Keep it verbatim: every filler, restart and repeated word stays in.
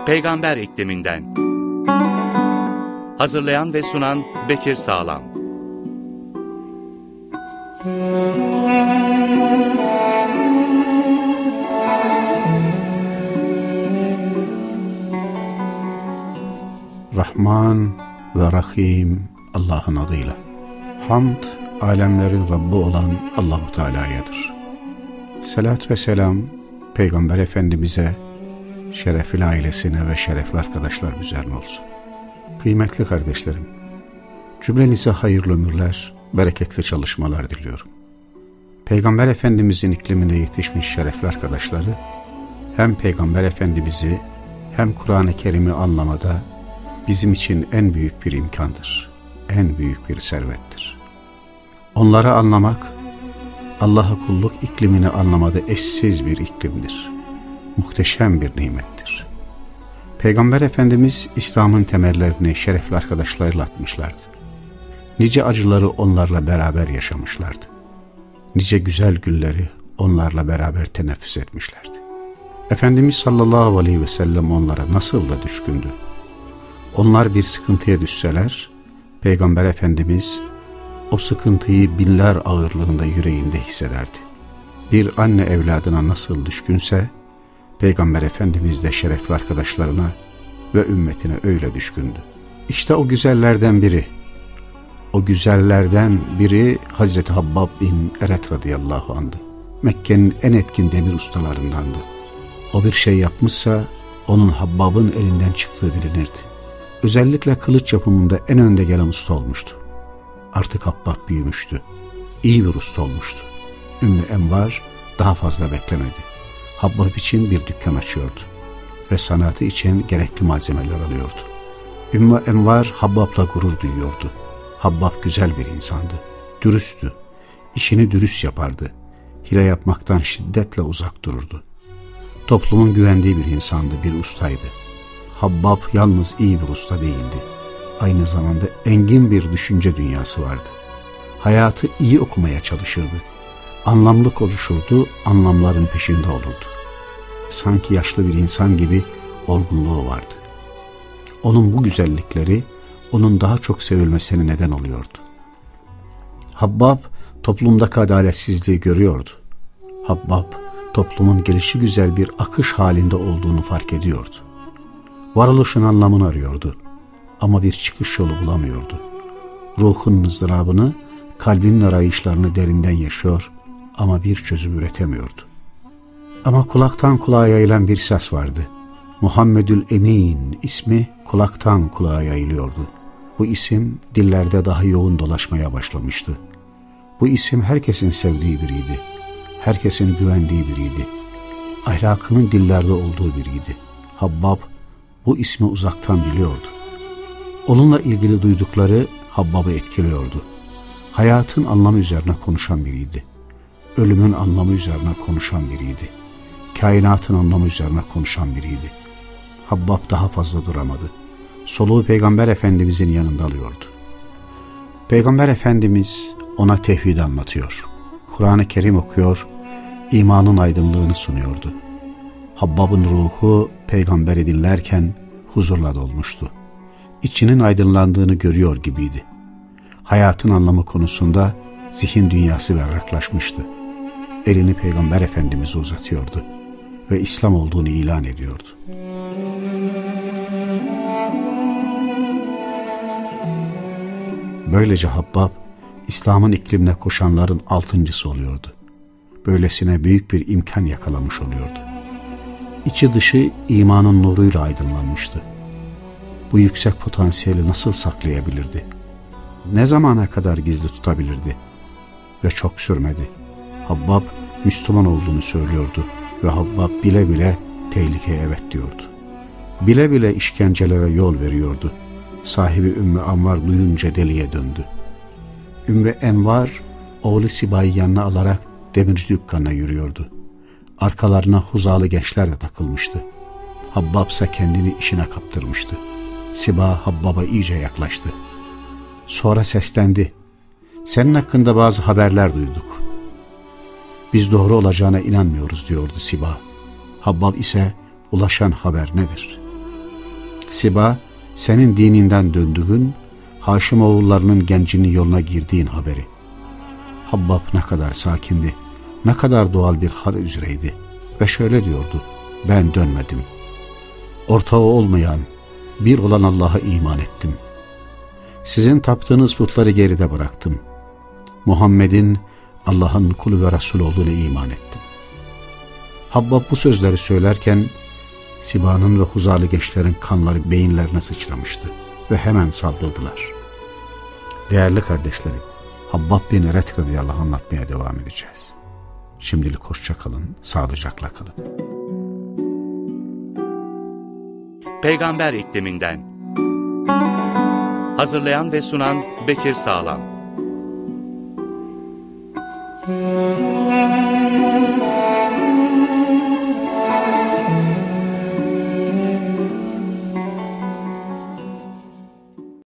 Peygamber ikliminden. Hazırlayan ve sunan Bekir Sağlam. Rahman ve Rahim Allah'ın adıyla. Hamd, alemlerin Rabbi olan Allah-u Teala'yadır. Selat ve selam Peygamber Efendimiz'e, şerefli ailesine ve şerefli arkadaşlar üzerine olsun. Kıymetli kardeşlerim, cümlenize hayırlı ömürler, bereketli çalışmalar diliyorum. Peygamber Efendimiz'in ikliminde yetişmiş şerefli arkadaşları, hem Peygamber Efendimiz'i hem Kur'an-ı Kerim'i anlamada bizim için en büyük bir imkandır, en büyük bir servettir. Onları anlamak, Allah'a kulluk iklimini anlamada eşsiz bir iklimdir. Muhteşem bir nimettir. Peygamber Efendimiz İslam'ın temellerini şerefli arkadaşlarıyla atmışlardı. Nice acıları onlarla beraber yaşamışlardı. Nice güzel günleri onlarla beraber teneffüs etmişlerdi. Efendimiz sallallahu aleyhi ve sellem onlara nasıl da düşkündü. Onlar bir sıkıntıya düşseler, Peygamber Efendimiz o sıkıntıyı binler ağırlığında yüreğinde hissederdi. Bir anne evladına nasıl düşkünse, Peygamber Efendimiz de şerefli arkadaşlarına ve ümmetine öyle düşkündü. İşte o güzellerden biri, o güzellerden biri Hazreti Habbab bin Eret radıyallahu anh'dı. Mekke'nin en etkin demir ustalarındandı. O bir şey yapmışsa, onun Habbab'ın elinden çıktığı bilinirdi. Özellikle kılıç yapımında en önde gelen usta olmuştu. Artık Habbab büyümüştü. İyi bir usta olmuştu. Ümmü Envar daha fazla beklemedi. Habbab için bir dükkan açıyordu ve sanatı için gerekli malzemeler alıyordu. Ümmü Envar Habbab'la gurur duyuyordu. Habbab güzel bir insandı, dürüsttü, işini dürüst yapardı, hile yapmaktan şiddetle uzak dururdu. Toplumun güvendiği bir insandı, bir ustaydı. Habbab yalnız iyi bir usta değildi, aynı zamanda engin bir düşünce dünyası vardı. Hayatı iyi okumaya çalışırdı. Anlamlı konuşurdu, anlamların peşinde olurdu. Sanki yaşlı bir insan gibi olgunluğu vardı. Onun bu güzellikleri, onun daha çok sevilmesine neden oluyordu. Habbab, toplumdaki adaletsizliği görüyordu. Habbab, toplumun gelişigüzel bir akış halinde olduğunu fark ediyordu. Varoluşun anlamını arıyordu ama bir çıkış yolu bulamıyordu. Ruhun ızdırabını, kalbinin arayışlarını derinden yaşıyor ama bir çözüm üretemiyordu. Ama kulaktan kulağa yayılan bir ses vardı. Muhammedül Emin ismi kulaktan kulağa yayılıyordu. Bu isim dillerde daha yoğun dolaşmaya başlamıştı. Bu isim herkesin sevdiği biriydi. Herkesin güvendiği biriydi. Ahlakının dillerde olduğu biriydi. Habbab bu ismi uzaktan biliyordu. Onunla ilgili duydukları Habbab'ı etkiliyordu. Hayatın anlamı üzerine konuşan biriydi. Ölümün anlamı üzerine konuşan biriydi. Kainatın anlamı üzerine konuşan biriydi. Habbab daha fazla duramadı. Soluğu Peygamber Efendimizin yanında alıyordu. Peygamber Efendimiz ona tevhidi anlatıyor. Kur'an-ı Kerim okuyor, imanın aydınlığını sunuyordu. Habbab'ın ruhu peygamberi dinlerken huzurla dolmuştu. İçinin aydınlandığını görüyor gibiydi. Hayatın anlamı konusunda zihin dünyası berraklaşmıştı. Elini Peygamber Efendimiz'e uzatıyordu ve İslam olduğunu ilan ediyordu. Böylece Habbab, İslam'ın iklimine koşanların altıncısı oluyordu. Böylesine büyük bir imkan yakalamış oluyordu. İçi dışı imanın nuruyla aydınlanmıştı. Bu yüksek potansiyeli nasıl saklayabilirdi? Ne zamana kadar gizli tutabilirdi? Ve çok sürmedi. Habbab Müslüman olduğunu söylüyordu ve Habbab bile bile tehlikeye evet diyordu. Bile bile işkencelere yol veriyordu. Sahibi Ümmü Envar duyunca deliye döndü. Ümmü Envar oğlu Siba'yı yanına alarak demirci dükkanına yürüyordu. Arkalarına huzalı gençler de takılmıştı. Habbab ise kendini işine kaptırmıştı. Siba Habbab'a iyice yaklaştı. Sonra seslendi. Senin hakkında bazı haberler duyduk. Biz doğru olacağına inanmıyoruz diyordu Siba. Habbab ise ulaşan haber nedir? Siba, senin dininden döndüğün, Haşimoğullarının gencinin yoluna girdiğin haberi. Habbab ne kadar sakindi, ne kadar doğal bir hal üzereydi ve şöyle diyordu: ben dönmedim. Ortağı olmayan, bir olan Allah'a iman ettim. Sizin taptığınız putları geride bıraktım. Muhammed'in Allah'ın kulu ve Resulü olduğuna iman ettim. Habbab bu sözleri söylerken Siba'nın ve Huzalı gençlerin kanları beyinlerine sıçramıştı ve hemen saldırdılar. Değerli kardeşlerim, Habbab bin Eret radıyallahu anlatmaya devam edeceğiz. Şimdilik hoşça kalın, sağlıcakla kalın. Peygamber ikliminden. Hazırlayan ve sunan Bekir Sağlam.